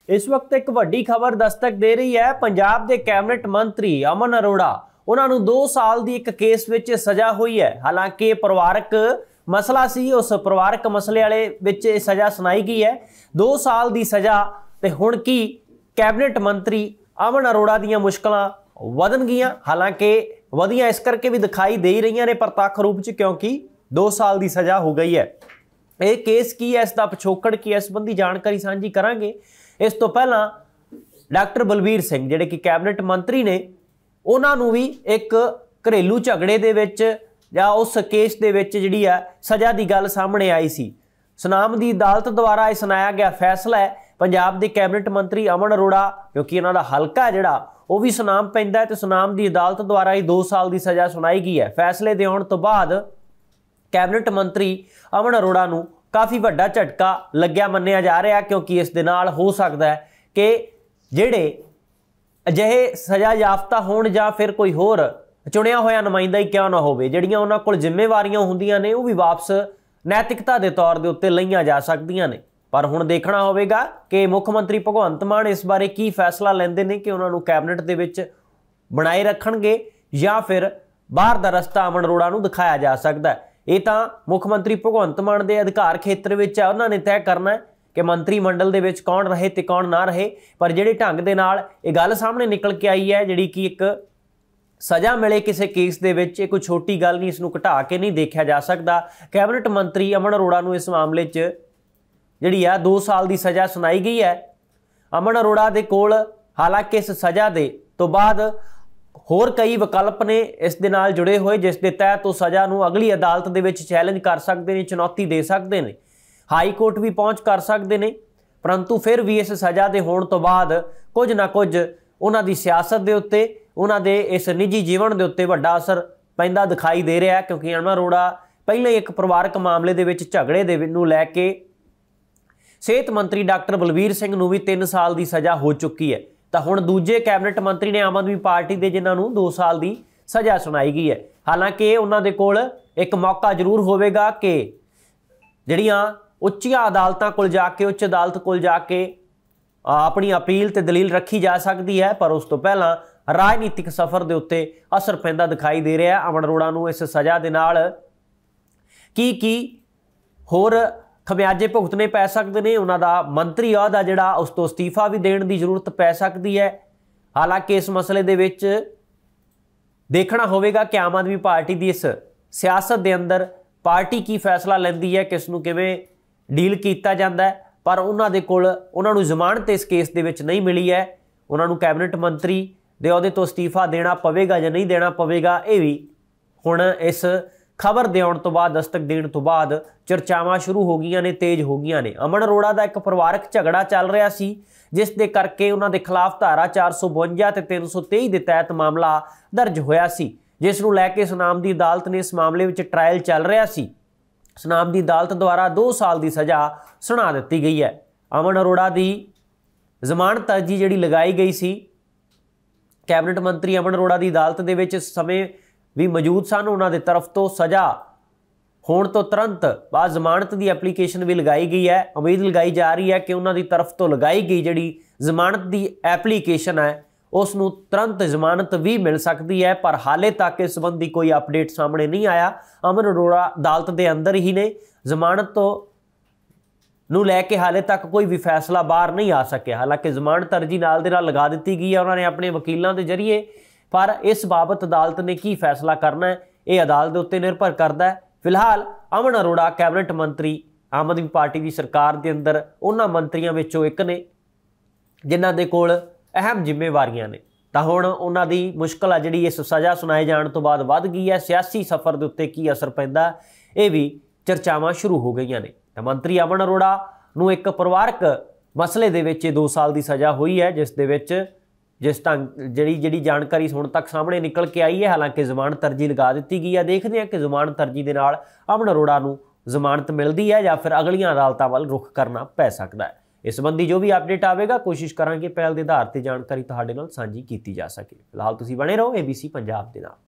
इस वक्त एक वड्डी खबर दस्तक दे रही है। पंजाब के कैबिनेट मंत्री अमन अरोड़ा उन्होंने 2 साल की एक केस विच सज़ा हुई है। हालांकि परिवारक मसला सी, उस परिवारक मसले वाले विच सज़ा सुनाई गई है 2 साल की सज़ा। तो हुण की कैबिनेट मंत्री अमन अरोड़ा दी मुश्किलां वधन गियां। हालांकि वधियां इस करके भी दिखाई दे रही ने प्रत्यक्ष रूप च, क्योंकि 2 साल की सज़ा हो गई है। ये केस की है, इसका पिछोकड़ की है, इस संबंधी जानकारी सांझी करांगे। इस तो पहला डॉक्टर बलबीर सिंह जिहड़े कि कैबिनेट मंत्री ने, उन्होंने भी एक घरेलू झगड़े दे विच जां उस केस दे विच जिहड़ी है सज़ा की गल सामने आई सी। सुनाम की अदालत द्वारा यह सुनाया गया फैसला है। पंजाब के कैबिनेट मंत्री अमन अरोड़ा, क्योंकि इन्हों का हलका जिहड़ा वो भी सुनाम पैंदा है, तो सुनाम की अदालत द्वारा ही 2 साल की सज़ा सुनाई गई है। फैसले दे आउण तो बाद कैबिनेट मंत्री अमन अरोड़ा नूं काफ़ी वड्डा झटका लग्या मन्निया जा रहा, क्योंकि इस दे नाल हो सकता है कि जिहड़े अजिहे सज़ा याफ्ता होण जां फिर कोई होर चुनिया होया नुमाइंदा ही क्यों ना होवे, जिहड़ियां उन्हां कोल जिम्मेवारियां हुंदियां ने, वो भी वापस नैतिकता के तौर के उत्ते लईआं जा सकदियां ने। पर हुण देखना होवेगा कि मुख मंत्री भगवंत मान इस बारे की फैसला लैंदे ने कि उन्होंने कैबिनेट दे विच बनाए रखणगे या फिर बाहर दा रस्ता अमन अरोड़ा नूं दिखाया जा सकता है। ये तो मुख मंत्री भगवंत मान के अधिकार खेत्र विच है, उन्होंने तय करना है कि मंत्री मंडल दे विच कौन रहे तो कौन ना रहे। पर जिहड़े ढंग दे नाल ये गल सामने निकल के आई है, जिहड़ी कि एक सज़ा मिले किसी केस दे विच, कोई छोटी गल नहीं, इसनूं घटा के नहीं देखा जा सकता। कैबिनेट मंत्री अमन अरोड़ा नूं इस मामले च जिहड़ी आ 2 साल की सज़ा सुनाई गई है। अमन अरोड़ा दे कोल हालांकि इस सज़ा दे तो बाद होर कई विकल्प ने इस दे नाल जुड़े हुए, जिस दे तहत तो सज़ा नूं अगली अदालत दे विच चैलेंज कर सकते हैं, चुनौती दे सकते हैं, हाई कोर्ट भी पहुँच कर सकते हैं। परंतु फिर भी इस सज़ा के होने तो बाद कुछ ना कुछ उन्हां दी सियासत के उत्ते, उन्हां दे इस निजी जीवन के उत्ते वड्डा असर पैंदा दिखाई दे रहा है। क्योंकि अमन अरोड़ा पहले एक परिवारक मामले दे विच झगड़े दे नूं लैके सेहत मंत्री डॉक्टर बलबीर सिंह नूं भी 3 साल की सज़ा हो चुकी है। तो हुण दूजे कैबिनेट मंत्री ने आम आदमी पार्टी के, जिन्होंने 2 साल की सज़ा सुनाई गई है। हालांकि उन्होंने कोल एक मौका जरूर होवेगा कि जिहड़ियां उच्चियां अदालतां कोल जाके, उच्च अदालत कोल जाके अपनी अपील ते दलील रखी जा सकती है। पर उस तो पहला राजनीतिक सफ़र के उत्ते असर पैंदा दिखाई दे रहा है। अमन अरोड़ा नूं इस सज़ा दे नाल की होर खमियाजे भुगतने पै सकते हैं। उन्हों का मंत्री अहदा जिहड़ा उस तो अस्तीफा भी देने की जरूरत पै सकती है। हालांकि इस मसले दे विच देखना होवेगा कि आम आदमी पार्टी की इस सियासत के अंदर पार्टी की फैसला लैंदी है, किस नूं किवें डील किया जाता है। पर उन्होंने कोल उन्होंने जमानत इस केस दे विच नहीं मिली है। उन्होंने कैबिनेट मंत्री दे अहदे तो अस्तीफा देना पवेगा या नहीं देना पवेगा, ये भी हुण इस खबर दे आउण तो बाद, दस्तक देने तो बाद चर्चावां शुरू हो गई ने, तेज हो गई ने। अमन अरोड़ा का एक परिवारक झगड़ा चल रहा सी, जिस दे करके उन्होंने खिलाफ धारा 452 ते 323 के तहत मामला दर्ज होया सी, जिस नूं लैके सुनाम की अदालत ने इस मामले में ट्रायल चल रहा सी। सुनाम की अदालत द्वारा 2 साल की सज़ा सुना दी गई है। अमन अरोड़ा की जमानत अर्जी जिहड़ी लगाई गई सी, कैबिनेट मंत्री अमन अरोड़ा की अदालत दे विच इस समय भी मौजूद सन। उन्होंने तरफ तो सज़ा होने तो तुरंत बाद जमानत की एप्लीकेशन भी लगाई गई है। उम्मीद लगाई जा रही है कि उन्होंने तरफ तो लगाई गई जिहड़ी जमानत की एप्लीकेशन है, उसनूं तुरंत जमानत भी मिल सकती है। पर हाले तक इस संबंधी कोई अपडेट सामने नहीं आया। अमन अरोड़ा अदालत के अंदर ही ने, जमानत तो नूं लैके हाले तक कोई भी फैसला बाहर नहीं आ सकिया। हालांकि जमानत अर्जी नाल दे नाल लगा दी गई है उन्होंने अपने वकीलों के जरिए, पर इस बाबत अदालत ने की फैसला करना है, ये अदालत के उत्ते निर्भर करता है। फिलहाल अमन अरोड़ा कैबिनेट मंत्री आम आदमी पार्टी की सरकार के अंदर उन्होंने मंत्रियों विचों एक ने, जिन्हां दे कोल अहम जिम्मेवारियां ने। तो हुण उन्हां दी मुश्किल आ जिहड़ी इस सज़ा सुनाए जाने तो बाद वध गई है। सियासी सफ़र के उत्ते की असर पैंदा, ये भी चर्चावां शुरू हो गई ने। तो मंत्री अमन अरोड़ा नूं एक परिवारक मसले दे विच 2 साल की सज़ा हुई है, जिस दे विच जिस ढंग जी जानकारी हुण तक सामने निकल के आई है। हालांकि जमानत अर्जी लगा दी गई है। देखते हैं कि जमानत अर्जी के नाल अमन अरोड़ा नूं जमानत मिलती है या फिर अगलियां अदालतां वल रुख करना पै सकता है। इस संबंधी जो भी अपडेट आएगा कोशिश करांगे पहल के आधार पर जानकारी तुहाडे नाल सांझी की जा सके। फिलहाल तुसीं बने रहो ABC पंजाब दे नाल।